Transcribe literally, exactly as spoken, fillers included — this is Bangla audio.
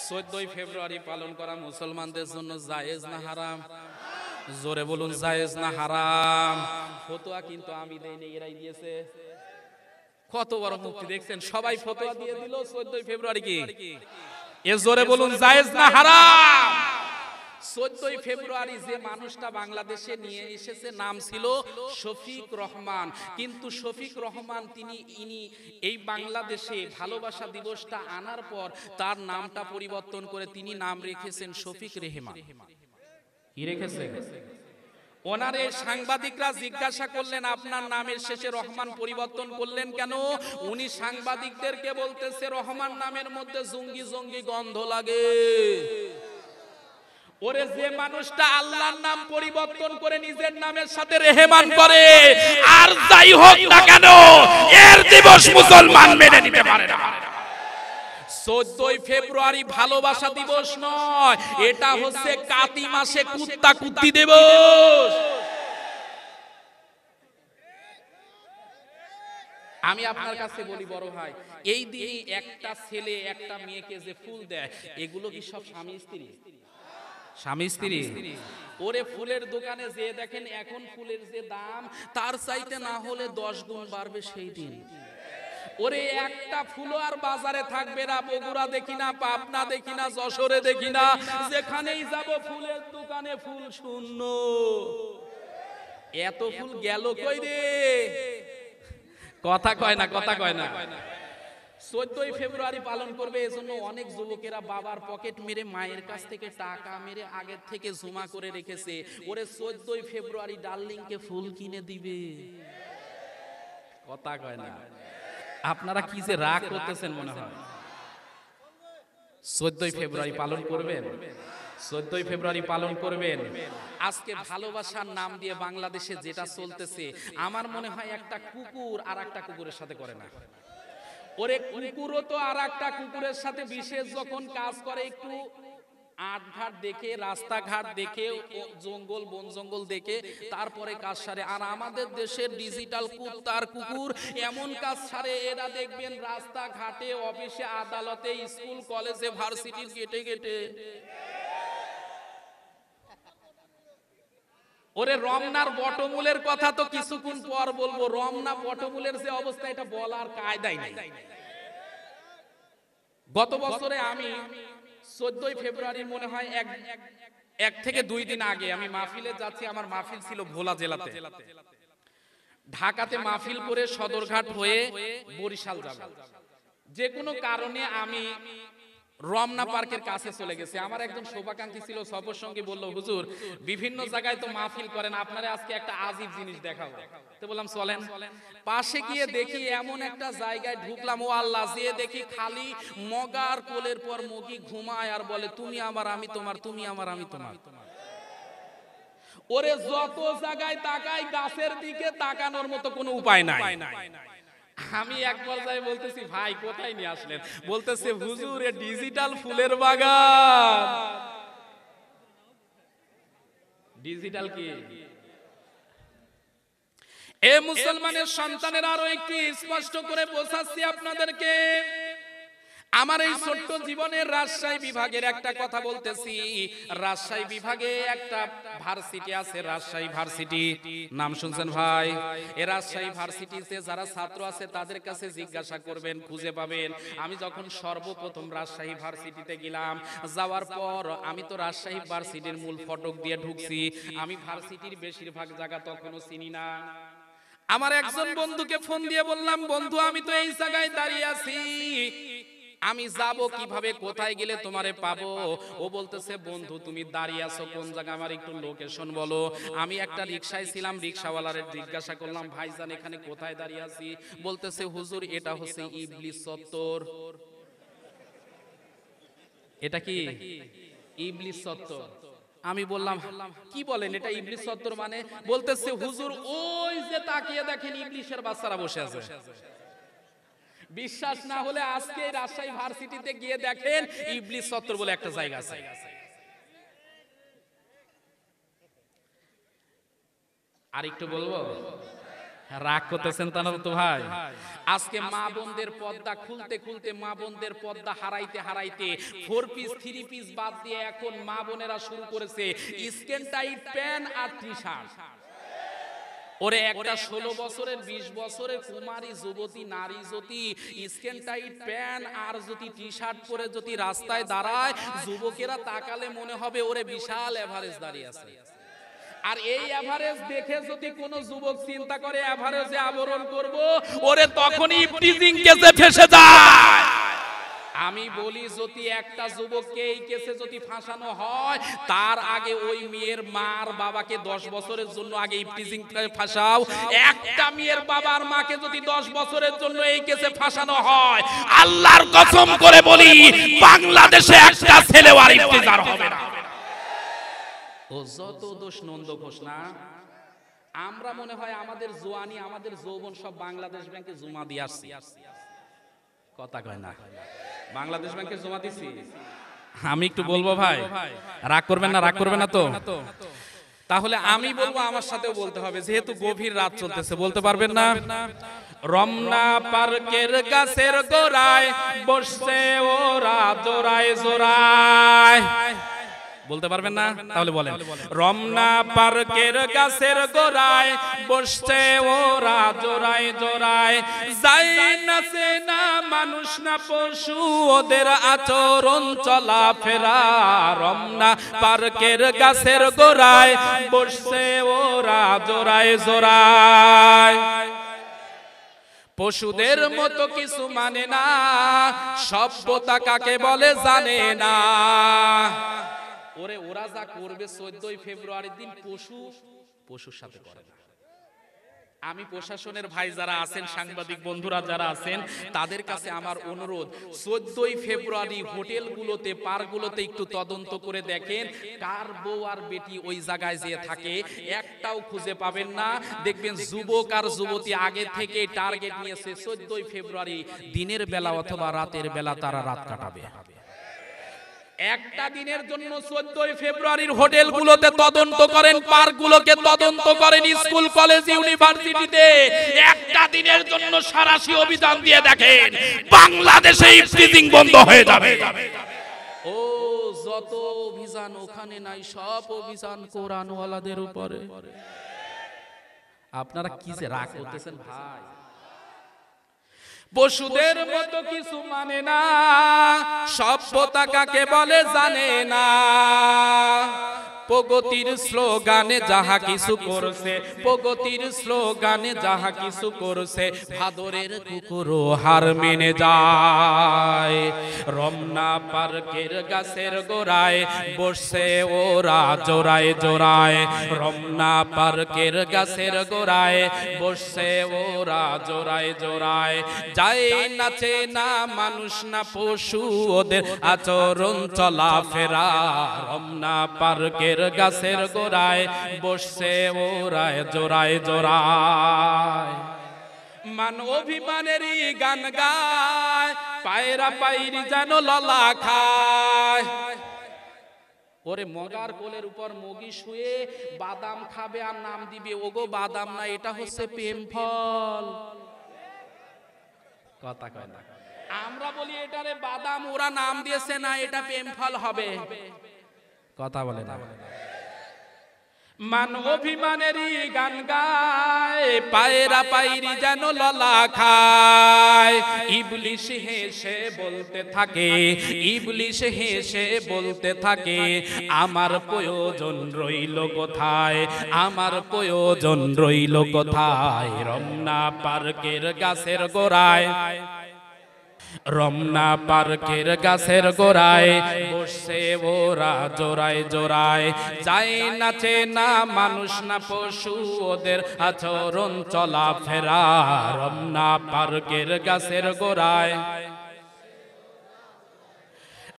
চোদ্দই ফেব্রুয়ারি পালন করা মুসলমানদের জন্য জায়েজ না হারাম? জোরে বলুন, জায়েজ না হারাম? ফতোয়া কিন্তু আমি দেইনি, এরাই দিয়েছে। কত বড় মুক্তি দেখছেন, সবাই ফতোয়া দিয়ে দিল চোদ্দই ফেব্রুয়ারি কি এ জোরে বলুন, জায়েজ না হারাম? চোদ্দই ফেব্রুয়ারি যে মানুষটা বাংলাদেশে নিয়ে এসেছে নাম ছিল শফিক রহমান, কিন্তু শফিক রহমান তিনি ইনি এই বাংলাদেশে ভালোবাসা দিবসটা আনার পর তার নামটা পরিবর্তন করে তিনি নাম রেখেছেন শফিক রেহমান। কি রেখেছে? ওনারে সাংবাদিকরা জিজ্ঞাসা করলেন আপনার নামের শেষে রহমান পরিবর্তন করলেন কেন? উনি সাংবাদিকদেরকে বলতেছে রহমান নামের মধ্যে জঙ্গি জঙ্গি গন্ধ লাগে। ওরে যে মানুষটা আল্লাহর নাম পরিবর্তন করে নিজের নামের সাথে রেহমান করে, আর যাই হোক না কেন এর দিবস মুসলমান মেনে নিতে পারে না। চোদ্দই ফেব্রুয়ারি ভালোবাসা দিবস নয়, এটা হচ্ছে কাতি মাসে কুত্তা কুত্তি দিবস। আমি আপনার কাছে বলি বড় ভাই, এই দিনে একটা ছেলে একটা মেয়েকে যে ফুল দেয়, এগুলো কি সব স্বামী স্ত্রী? স্বামী স্ত্রী। ওরে ফুলের দোকানে যে দেখেন এখন ফুলের যে দাম তার চাইতে না হলে দশ গুণ বাড়বে সেই দিন। ওরে একটা ফুল আর বাজারে থাকবে না, বগুড়া দেখি না, পাবনা দেখি না, যশোরে দেখি না, যেখানেই যাব ফুলের দোকানে ফুল শূন্য। এত ফুল গেল কই রে? কথা কয় না, কথা কয় না। চোদ্দই ফেব্রুয়ারি পালন করবে এজন্য অনেক যুবকেরা বাবার পকেট মেরে মায়ের কাছ থেকে টাকা মেরে আগের থেকে জমা করে রেখেছে। ওরে চোদ্দই ফেব্রুয়ারি ডার্লিংকে ফুল কিনে দিবে। কথা কয় না। আপনারা কি যে রাগ করতেছেন মনে হয়। চোদ্দই ফেব্রুয়ারি পালন করবেন, চোদ্দই ফেব্রুয়ারি পালন করবেন। আজকে ভালোবাসার নাম দিয়ে বাংলাদেশে যেটা চলতেছে, আমার মনে হয় একটা কুকুর আর একটা কুকুরের সাথে করে না। ওরে কুকুরও তো আর একটা কুকুরের সাথে বিশেষ যখন কাজ করে, একটু আটঘাট দেখে, রাস্তাঘাট দেখে, জঙ্গল বন জঙ্গল দেখে তারপরে কাজ সারে। আর আমাদের দেশের ডিজিটাল কুত্তার কুকুর এমন কাজ সারে, এরা দেখবেন রাস্তাঘাটে, অফিসে, আদালতে, স্কুল কলেজে, ভার্সিটির গেটে গেটে। ওরে রমনার বটমূলের কথা তো কিছুক্ষণ পর বলবো। রমনা বটমূলের যে অবস্থা, এটা বলার কায়দাই নাই। গত বছরে আমি চোদ্দই ফেব্রুয়ারি মনে হয় এক এক থেকে দুই দিন আগে আমি মাহফিলে যাচ্ছি। আমার মাহফিল ছিল ভোলা জেলাতে। ঢাকাতে মাহফিল করে সদরঘাট হয়ে বরিশাল যাব। যে কোনো কারণে আমি রমনা পার্কের কাছে চলে গেছে। আমার একজন শুভাকাঙ্ক্ষী ছিল, সফর সঙ্গী বলল, হুজুর বিভিন্ন জায়গায় তো মাহফিল করেন, আপনারা আজকে একটা আজীব জিনিস দেখাবো। তো বললাম চলেন। পাশে গিয়ে দেখি এমন একটা জায়গায় ঢুকলাম, ও আল্লাহ, যে দেখি খালি মগার কোলের পর মগি ঘুমায় আর বলে তুমি আমার আমি তোমার, তুমি আমার আমি তোমার। ওরে যত জায়গায় তাকাই গাছের দিকে, তাকানোর মতো কোনো উপায় নাই। আমি এক পর্যায়ে বলতেছি, ভাই কোথায় নিয়ে আসলেন? বলতেছে হুজুর এ ডিজিটাল ফুলের বাগান। ডিজিটাল কি? এ মুসলমানের সন্তানের আরো একটু স্পষ্ট করে বোঝাচ্ছি আপনাদেরকে। আমার এই ছোট্ট জীবনের রাজশাহী বিভাগের একটা কথা বলতেছি। রাজশাহী বিভাগে একটা ভার্সিটি আছে, রাজশাহী ভার্সিটি। নাম শুনছেন ভাই? এই রাজশাহী ভার্সিটিতে যারা ছাত্র আছে তাদের কাছে জিজ্ঞাসা করবেন, খুঁজে পাবেন। আমি যখন সর্বপ্রথম রাজশাহী ভার্সিটিতে গেলাম, যাওয়ার পর আমি তো রাজশাহী ভার্সিটির মূল ফটক দিয়ে ঢুকছি। আমি ভার্সিটির বেশিরভাগ জায়গা তখনও চিনি না। আমার একজন বন্ধুকে ফোন দিয়ে বললাম, বন্ধু আমি তো এই জায়গায় দাঁড়িয়ে আছি, আমি যাব কিভাবে, কোথায় গেলে তোমারে পাবো? ও বলতেছে, বন্ধু তুমি দাঁড়িয়ে আছো কোন জায়গা, আমার একটু লোকেশন বলো। আমি একটা রিকশায় ছিলাম, রিকশাওয়ালারে জিজ্ঞাসা করলাম, ভাইজান এখানে কোথায় দাঁড়িয়ে আছি? বলতেছে, হুজুর এটা হচ্ছে ইবলিস চত্বর। এটা কি? ইবলিস চত্বর। আমি বললাম কি বলেন, এটা ইবলিস চত্বর মানে? বলতেছে, হুজুর ওই যে তাকিয়ে দেখেন ইবলিসের বাচ্চারা বসে আছে। বিশ্বাস না হলে আজকে রাজশাহী ভার্সিটিতে গিয়ে দেখেন, ইবলিস চত্বর বলে একটা জায়গা আছে। আর একটু বলবো, রাগ করতেছেন তা না তো ভাই? আজকে মা বোনদের পর্দা খুলতে খুলতে, মা বোনদের পর্দা হারাইতে হারাইতে ফোর পিস থ্রি পিস বাদ দিয়ে এখন মা বোনেরা শুরু করেছে স্কিন টাইট প্যান্ট আর টি শার্ট। ওরে একটা ষোলো বছরের বিশ বছরের কুমারী যুবতী নারী যদি স্কিন টাইট প্যান্ট আর যদি টি শার্ট পরে যদি রাস্তায় দাঁড়ায়, যুবকেরা তাকালে মনে হবে ওরে বিশাল এভারেজ দাঁড়িয়ে আছে। আর এই এভারেজ দেখে যদি কোন যুবক চিন্তা করে এভারেজে আবরণ করব, ওরে তখনই ইফটিজিং কেসে ফেসে যায়। আমি বলি যদি একটা যুবককে এই কেসে যদি ফাঁসানো হয়, তার আগে ওই মেয়ের মার বাবাকে দশ বছরের জন্য আগে ইফটিজিং ফাঁসাও। একটা মেয়ের বাবার মাকে যদি দশ বছরের জন্য এই কেসে ফাঁসানো হয়, আল্লাহর কসম করে বলি বাংলাদেশে একটা ছেলেও আর ইফতিজার হবে না। ও যত দোষ নন্দ ঘোষ না, আমরা মনে হয় আমাদের জোয়ানি আমাদের যৌবন সব বাংলাদেশ ব্যাংকে জমা দিয়ে আসছি। কথা কয় না, বাংলাদেশ ব্যাংকে জমা দিছি। আমি একটু বলবো ভাই, রাগ করবেন না? রাগ করবেন না তো? তাহলে আমি বলবো, আমার সাথেও বলতে হবে, যেহেতু গভীর রাত চলতেছে। বলতে পারবেন না? রমনা পার্কের গাছের গোড়ায় বসছে ওরা জোড়ায় জোড়ায়। বলতে পারবেন না? তাহলে বলেন। রমনা পার্কের গাছের গোড়ায় বসছে ওরা জোড়ায় জোড়ায়, যাই নাচে না মানুষ না পশু, ওদের আচরণ চলাফেরা। রমনা পার্কের গাছের গোড়ায় বসছে ওরা জোড়ায় জোড়ায়। পশুদের মতো কিছু মানে না, সভ্যতা কাকে বলে জানে না। ওরে ওরা যা করবে চোদ্দই ফেব্রুয়ারির দিন পশু পশুর সাথে করে না। আমি প্রশাসনের ভাই যারা আছেন, সাংবাদিক বন্ধুরা যারা আছেন, তাদের কাছে আমার অনুরোধ, চোদ্দই ফেব্রুয়ারি হোটেলগুলোতে পার্কগুলোতে একটু তদন্ত করে দেখেন কার বউ আর বেটি ওই জায়গায় যেয়ে থাকে। একটাও খুঁজে পাবেন না। দেখবেন যুবক আর যুবতী আগে থেকে টার্গেট নিয়েছে চোদ্দই ফেব্রুয়ারি দিনের বেলা অথবা রাতের বেলা তারা রাত কাটাবে। একটা দিনের জন্য চোদ্দই ফেব্রুয়ারির হোটেলগুলোতে তদন্ত করেন, পার্কগুলোকে তদন্ত করেন, স্কুল কলেজ ইউনিভার্সিটিতে একটা দিনের জন্য সারাশি অভিযান দিয়ে দেখেন, বাংলাদেশে ইফতিজিং বন্ধ হয়ে যাবে। ও যত অভিযান ওখানে নাই, সব অভিযান কোরআনওয়ালাদের উপরে। আপনারা কি যে রাগ করতেছেন ভাই? পশুদের মতো কিছু মানে না, সভ্যতা কাকে বলে জানে না। প্রগতির স্লোগানে যাহা কিছু করছে, প্রগতির স্লোগানে যাহা কিছু করছে, ভাদরের কুকুরও হার মেনে যায়। রমনা পার্কের গাছের গোড়ায় বসছে ওরা জোড়ায় জোড়ায়। রমনা পার্কের গাছের গোড়ায় বসছে ওরা জোড়ায় জোড়ায়, যাই নাচে না মানুষ না পশু, ওদের আচরণ চলাফেরা। রমনা পার্কের গাছের গোড়ায় বসছে ওরা জোড়ায় জোড়ায়। মান অভিমানেরই গান গায়, পায়রা পায়রি যেন ললা খায়। ওরে মগার কোলের উপর মগি শুয়ে বাদাম খাবে আর নাম দিবে ওগো বাদাম না, এটা হচ্ছে প্রেম ফল। কথা কয় না, আমরা বলি এটারে বাদাম, ওরা নাম দিয়েছে না এটা প্রেম ফল হবে। কথা বলে না। মান অভিমানেরই গান গায়, পায়রা পায়রি যেন ললা খায়। ইবলিশ হেসে বলতে থাকে, ইবলিশ হেসে বলতে থাকে, আমার প্রয়োজন রইল কোথায়, আমার প্রয়োজন রইল কোথায়। রমনা পার্কের গাছের গোড়ায়, রমনা পার্কের গাছের গোড়ায় বসছে ওরা জোড়ায় জোড়ায়, যাই নাচে না মানুষ না পশু, ওদের আচরণ চলাফেরা। রমনা পার্কের গাছের গোড়ায়